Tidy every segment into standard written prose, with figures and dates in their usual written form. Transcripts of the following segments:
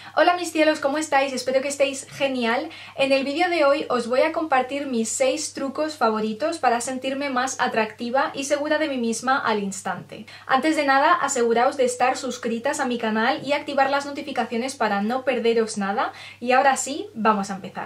Hola mis cielos, ¿cómo estáis? Espero que estéis genial. En el vídeo de hoy os voy a compartir mis 6 trucos favoritos para sentirme más atractiva y segura de mí misma al instante. Antes de nada, aseguraos de estar suscritas a mi canal y activar las notificaciones para no perderos nada. Y ahora sí, vamos a empezar.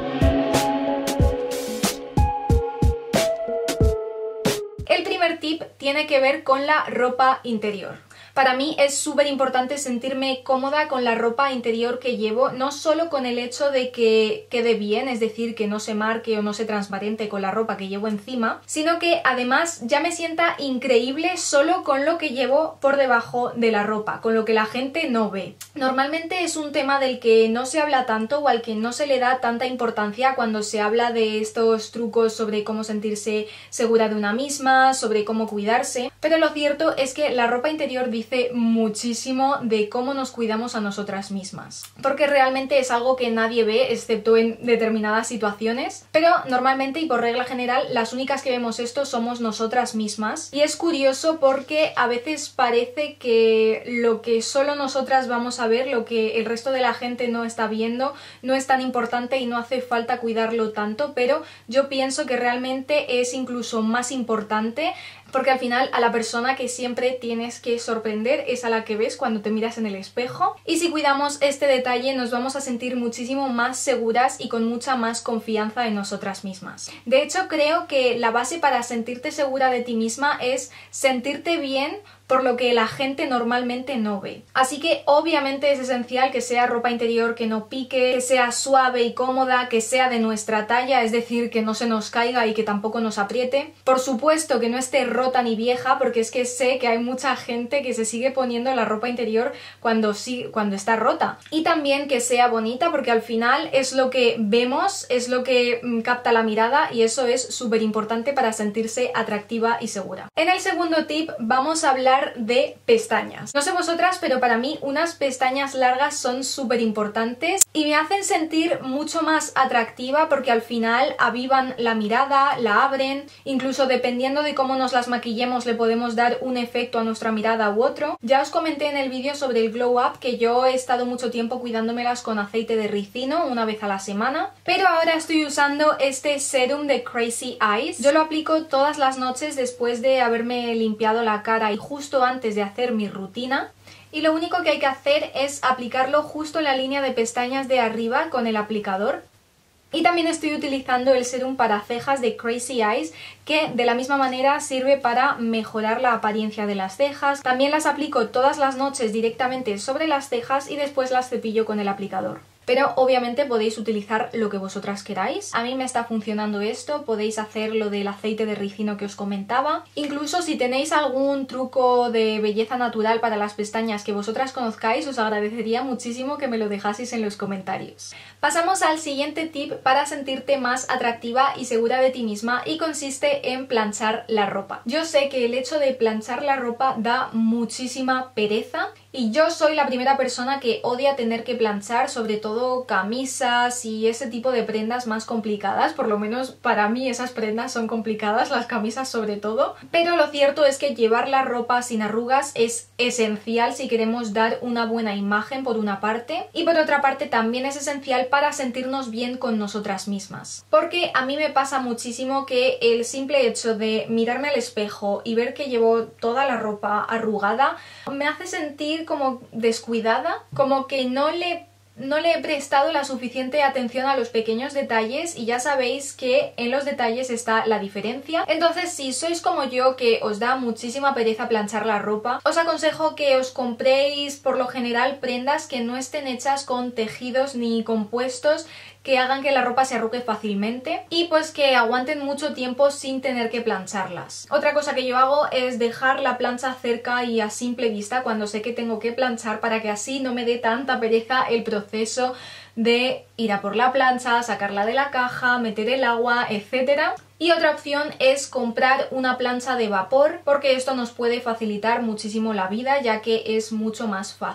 El primer tip tiene que ver con la ropa interior. Para mí es súper importante sentirme cómoda con la ropa interior que llevo, no solo con el hecho de que quede bien, es decir, que no se marque o no se transparente con la ropa que llevo encima, sino que además ya me sienta increíble solo con lo que llevo por debajo de la ropa, con lo que la gente no ve. Normalmente es un tema del que no se habla tanto o al que no se le da tanta importancia cuando se habla de estos trucos sobre cómo sentirse segura de una misma, sobre cómo cuidarse, pero lo cierto es que la ropa interior dice muchísimo de cómo nos cuidamos a nosotras mismas, porque realmente es algo que nadie ve excepto en determinadas situaciones, pero normalmente y por regla general las únicas que vemos esto somos nosotras mismas. Y es curioso porque a veces parece que lo que solo nosotras vamos a ver, lo que el resto de la gente no está viendo, no es tan importante y no hace falta cuidarlo tanto, pero yo pienso que realmente es incluso más importante, porque al final a la persona que siempre tienes que sorprender es a la que ves cuando te miras en el espejo, y si cuidamos este detalle nos vamos a sentir muchísimo más seguras y con mucha más confianza en nosotras mismas. De hecho, creo que la base para sentirte segura de ti misma es sentirte bien por lo que la gente normalmente no ve. Así que obviamente es esencial que sea ropa interior que no pique, que sea suave y cómoda, que sea de nuestra talla, es decir, que no se nos caiga y que tampoco nos apriete. Por supuesto que no esté rota ni vieja, porque es que sé que hay mucha gente que se sigue poniendo la ropa interior cuando está rota. Y también que sea bonita, porque al final es lo que vemos, es lo que capta la mirada, y eso es súper importante para sentirse atractiva y segura. En el segundo tip vamos a hablar de pestañas. No sé vosotras, pero para mí unas pestañas largas son súper importantes y me hacen sentir mucho más atractiva, porque al final avivan la mirada, la abren, incluso dependiendo de cómo nos las maquillemos le podemos dar un efecto a nuestra mirada u otro. Ya os comenté en el vídeo sobre el Glow Up que yo he estado mucho tiempo cuidándomelas con aceite de ricino una vez a la semana, pero ahora estoy usando este serum de Crazy Eyes. Yo lo aplico todas las noches después de haberme limpiado la cara y justo antes de hacer mi rutina, y lo único que hay que hacer es aplicarlo justo en la línea de pestañas de arriba con el aplicador. Y también estoy utilizando el serum para cejas de Crazy Eyes, que de la misma manera sirve para mejorar la apariencia de las cejas. También las aplico todas las noches directamente sobre las cejas y después las cepillo con el aplicador. Pero obviamente podéis utilizar lo que vosotras queráis. A mí me está funcionando esto, podéis hacer lo del aceite de ricino que os comentaba. Incluso si tenéis algún truco de belleza natural para las pestañas que vosotras conozcáis, os agradecería muchísimo que me lo dejaseis en los comentarios. Pasamos al siguiente tip para sentirte más atractiva y segura de ti misma, y consiste en planchar la ropa. Yo sé que el hecho de planchar la ropa da muchísima pereza, y yo soy la primera persona que odia tener que planchar, sobre todo camisas y ese tipo de prendas más complicadas. Por lo menos para mí esas prendas son complicadas, las camisas sobre todo. Pero lo cierto es que llevar la ropa sin arrugas es esencial si queremos dar una buena imagen por una parte, y por otra parte también es esencial para sentirnos bien con nosotras mismas. Porque a mí me pasa muchísimo que el simple hecho de mirarme al espejo y ver que llevo toda la ropa arrugada me hace sentir como descuidada, como que no le he prestado la suficiente atención a los pequeños detalles, y ya sabéis que en los detalles está la diferencia. Entonces, si sois como yo, que os da muchísima pereza planchar la ropa, os aconsejo que os compréis por lo general prendas que no estén hechas con tejidos ni compuestos que hagan que la ropa se arrugue fácilmente, y pues que aguanten mucho tiempo sin tener que plancharlas. Otra cosa que yo hago es dejar la plancha cerca y a simple vista cuando sé que tengo que planchar, para que así no me dé tanta pereza el proceso de ir a por la plancha, sacarla de la caja, meter el agua, etc. Y otra opción es comprar una plancha de vapor, porque esto nos puede facilitar muchísimo la vida, ya que es mucho más fácil.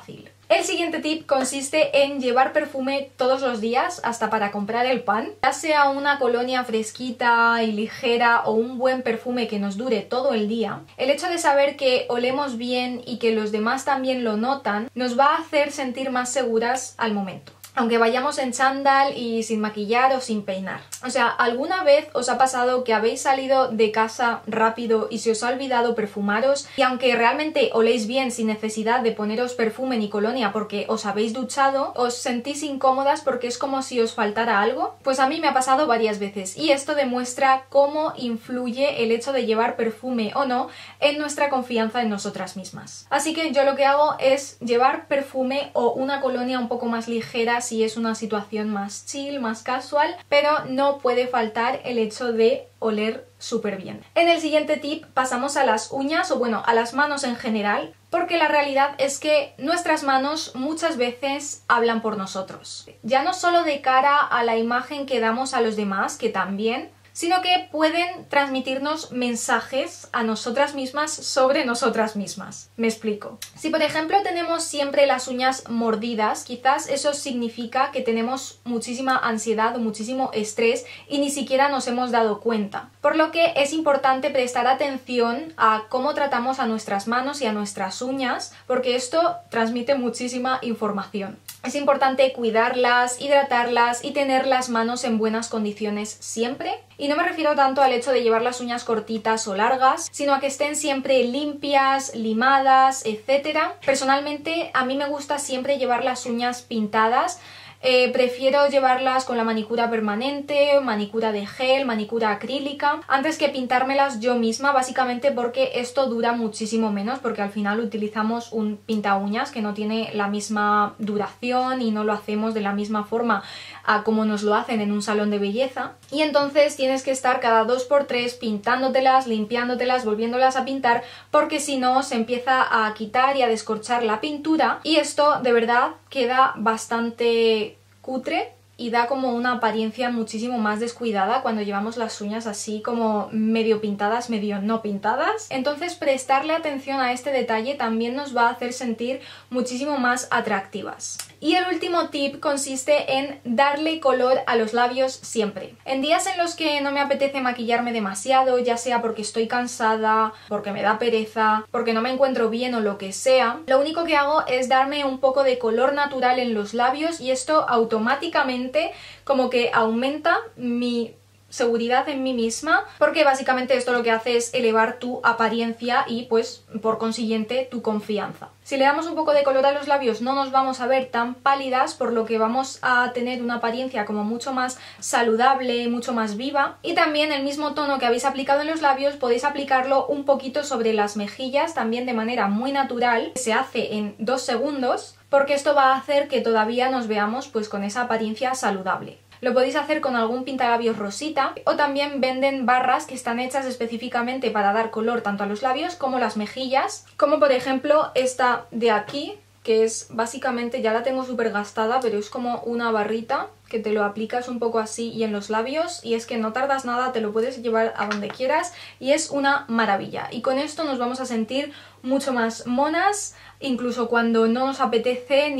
El siguiente tip consiste en llevar perfume todos los días, hasta para comprar el pan. Ya sea una colonia fresquita y ligera o un buen perfume que nos dure todo el día, el hecho de saber que olemos bien y que los demás también lo notan, nos va a hacer sentir más seguras al momento. Aunque vayamos en chándal y sin maquillar o sin peinar. O sea, ¿alguna vez os ha pasado que habéis salido de casa rápido y se os ha olvidado perfumaros? Y aunque realmente oléis bien sin necesidad de poneros perfume ni colonia porque os habéis duchado, os sentís incómodas porque es como si os faltara algo. Pues a mí me ha pasado varias veces y esto demuestra cómo influye el hecho de llevar perfume o no en nuestra confianza en nosotras mismas. Así que yo lo que hago es llevar perfume o una colonia un poco más ligera si es una situación más chill, más casual, pero no puede faltar el hecho de oler súper bien. En el siguiente tip pasamos a las uñas, o bueno, a las manos en general, porque la realidad es que nuestras manos muchas veces hablan por nosotros. Ya no solo de cara a la imagen que damos a los demás, que también, sino que pueden transmitirnos mensajes a nosotras mismas sobre nosotras mismas. Me explico. Si por ejemplo tenemos siempre las uñas mordidas, quizás eso significa que tenemos muchísima ansiedad o muchísimo estrés y ni siquiera nos hemos dado cuenta. Por lo que es importante prestar atención a cómo tratamos a nuestras manos y a nuestras uñas, porque esto transmite muchísima información. Es importante cuidarlas, hidratarlas y tener las manos en buenas condiciones siempre. Y no me refiero tanto al hecho de llevar las uñas cortitas o largas, sino a que estén siempre limpias, limadas, etc. Personalmente, a mí me gusta siempre llevar las uñas pintadas. Prefiero llevarlas con la manicura permanente, manicura de gel, manicura acrílica, antes que pintármelas yo misma, básicamente porque esto dura muchísimo menos, porque al final utilizamos un pinta uñas que no tiene la misma duración y no lo hacemos de la misma forma a como nos lo hacen en un salón de belleza, y entonces tienes que estar cada 2×3 pintándotelas, limpiándotelas, volviéndolas a pintar, porque si no se empieza a quitar y a descorchar la pintura y esto de verdad queda bastante cutre y da como una apariencia muchísimo más descuidada cuando llevamos las uñas así como medio pintadas, medio no pintadas. Entonces prestarle atención a este detalle también nos va a hacer sentir muchísimo más atractivas. Y el último tip consiste en darle color a los labios siempre. En días en los que no me apetece maquillarme demasiado, ya sea porque estoy cansada, porque me da pereza, porque no me encuentro bien o lo que sea, lo único que hago es darme un poco de color natural en los labios y esto automáticamente como que aumenta mi seguridad en mí misma, porque básicamente esto lo que hace es elevar tu apariencia y pues por consiguiente tu confianza. Si le damos un poco de color a los labios no nos vamos a ver tan pálidas, por lo que vamos a tener una apariencia como mucho más saludable, mucho más viva, y también el mismo tono que habéis aplicado en los labios podéis aplicarlo un poquito sobre las mejillas, también de manera muy natural, se hace en 2 segundos, porque esto va a hacer que todavía nos veamos pues con esa apariencia saludable. Lo podéis hacer con algún pintalabios rosita o también venden barras que están hechas específicamente para dar color tanto a los labios como las mejillas, como por ejemplo esta de aquí, que es básicamente, ya la tengo súper gastada, pero es como una barrita que te lo aplicas un poco así y en los labios, y es que no tardas nada, te lo puedes llevar a donde quieras y es una maravilla. Y con esto nos vamos a sentir mucho más monas, incluso cuando no nos apetece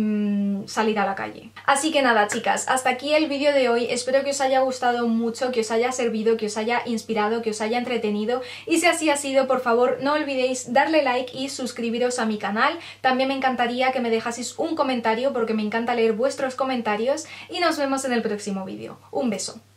ni salir a la calle. Así que nada, chicas, hasta aquí el vídeo de hoy. Espero que os haya gustado mucho, que os haya servido, que os haya inspirado, que os haya entretenido, y si así ha sido, por favor no olvidéis darle like y suscribiros a mi canal. También me encantaría que me dejaseis un comentario porque me encanta leer vuestros comentarios, y nos vemos en el próximo vídeo. Un beso.